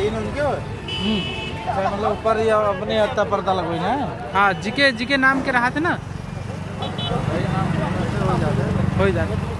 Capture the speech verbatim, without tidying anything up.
तीन उनके हो हम्म मतलब ऊपर या अपने अत्ता पर्दा लगोई ना। हाँ, जिके जिके नाम के रहा थे ना वही नाम से हो जाते हो जाते